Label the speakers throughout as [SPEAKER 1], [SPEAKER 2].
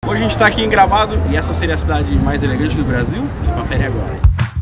[SPEAKER 1] Hoje a gente está aqui em Gramado e essa seria a cidade mais elegante do Brasil. Você confere agora.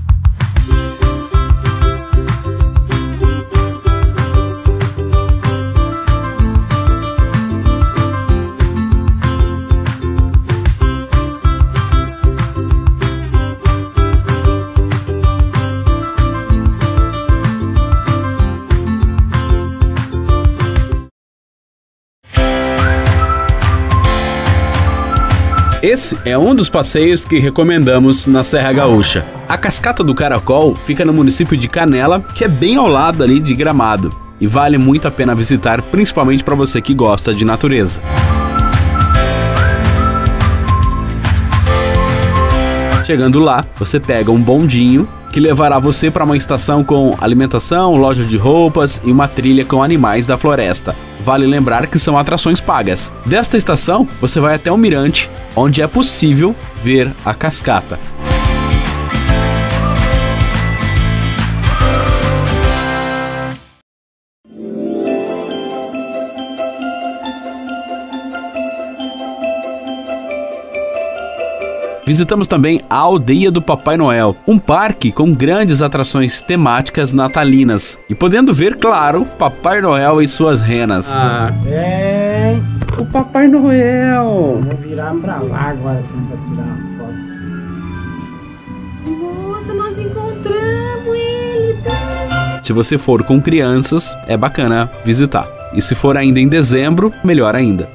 [SPEAKER 1] Esse é um dos passeios que recomendamos na Serra Gaúcha. A Cascata do Caracol fica no município de Canela, que é bem ao lado ali de Gramado, e vale muito a pena visitar, principalmente para você que gosta de natureza. Chegando lá, você pega um bondinho que levará você para uma estação com alimentação, loja de roupas e uma trilha com animais da floresta. Vale lembrar que são atrações pagas. Desta estação, você vai até o mirante, onde é possível ver a cascata. Visitamos também a Aldeia do Papai Noel, um parque com grandes atrações temáticas natalinas. E podendo ver, claro, Papai Noel e suas renas.
[SPEAKER 2] É
[SPEAKER 1] O Papai Noel!
[SPEAKER 2] Vou virar pra lá agora pra tirar uma foto.
[SPEAKER 3] Nossa, nós encontramos ele!
[SPEAKER 1] Se você for com crianças, é bacana visitar. E se for ainda em dezembro, melhor ainda.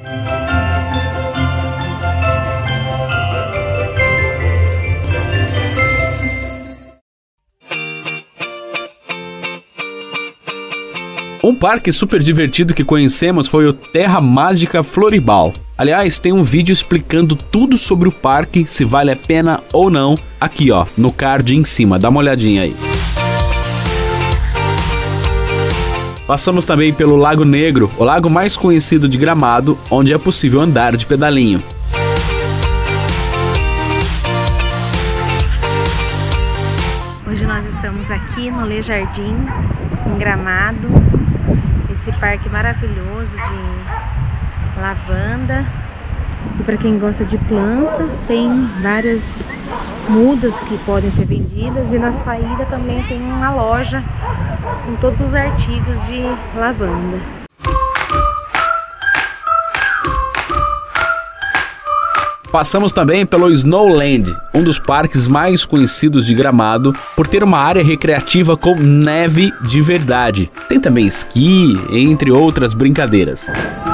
[SPEAKER 1] Um parque super divertido que conhecemos foi o Terra Mágica Floribal. Aliás, tem um vídeo explicando tudo sobre o parque, se vale a pena ou não, aqui ó, no card em cima, dá uma olhadinha aí. Passamos também pelo Lago Negro, o lago mais conhecido de Gramado, onde é possível andar de pedalinho.
[SPEAKER 3] Hoje nós estamos aqui no Le Jardim, em Gramado. Esse parque maravilhoso de lavanda. E para quem gosta de plantas, tem várias mudas que podem ser vendidas. E na saída também tem uma loja com todos os artigos de lavanda.
[SPEAKER 1] Passamos também pelo Snowland, um dos parques mais conhecidos de Gramado, por ter uma área recreativa com neve de verdade. Tem também esqui, entre outras brincadeiras.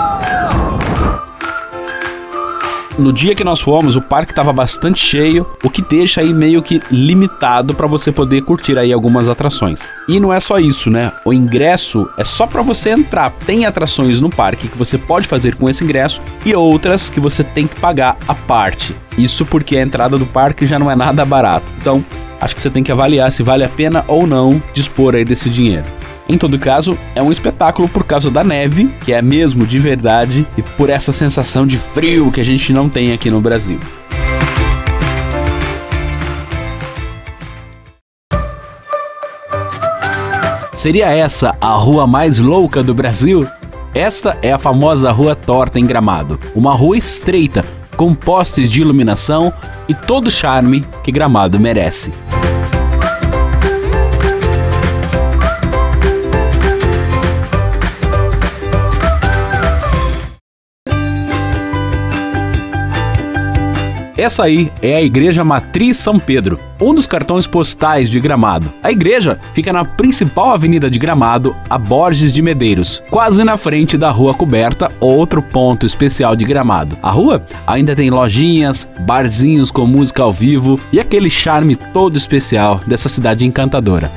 [SPEAKER 1] No dia que nós fomos, o parque estava bastante cheio, o que deixa aí meio que limitado para você poder curtir aí algumas atrações. E não é só isso, né? O ingresso é só para você entrar. Tem atrações no parque que você pode fazer com esse ingresso e outras que você tem que pagar à parte. Isso porque a entrada do parque já não é nada barato. Então, acho que você tem que avaliar se vale a pena ou não dispor aí desse dinheiro. Em todo caso, é um espetáculo por causa da neve, que é mesmo de verdade, e por essa sensação de frio que a gente não tem aqui no Brasil. Seria essa a rua mais louca do Brasil? Esta é a famosa Rua Torta em Gramado, uma rua estreita, com postes de iluminação e todo o charme que Gramado merece. Essa aí é a Igreja Matriz São Pedro, um dos cartões postais de Gramado. A igreja fica na principal avenida de Gramado, a Borges de Medeiros, quase na frente da Rua Coberta, outro ponto especial de Gramado. A rua ainda tem lojinhas, barzinhos com música ao vivo e aquele charme todo especial dessa cidade encantadora.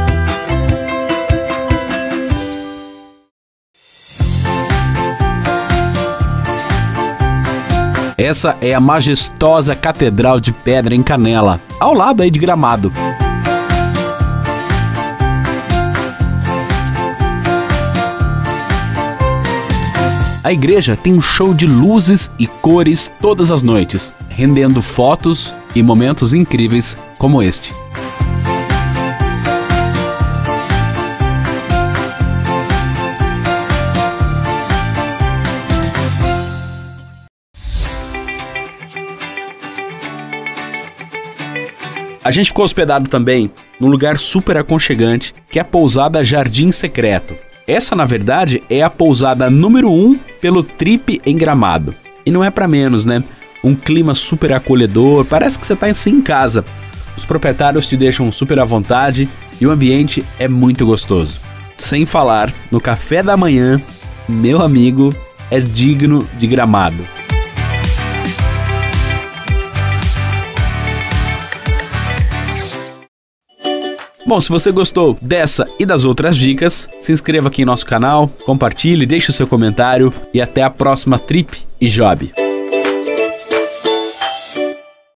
[SPEAKER 1] Essa é a majestosa Catedral de Pedra em Canela, ao lado aí de Gramado. A igreja tem um show de luzes e cores todas as noites, rendendo fotos e momentos incríveis como este. A gente ficou hospedado também num lugar super aconchegante, que é a pousada Jardim Secreto. Essa, na verdade, é a pousada número 1 pelo Trip em Gramado. E não é pra menos, né? Um clima super acolhedor, parece que você tá assim em casa. Os proprietários te deixam super à vontade e o ambiente é muito gostoso. Sem falar no café da manhã, meu amigo, é digno de Gramado. Bom, se você gostou dessa e das outras dicas, se inscreva aqui em nosso canal, compartilhe, deixe o seu comentário e até a próxima Trip e Job.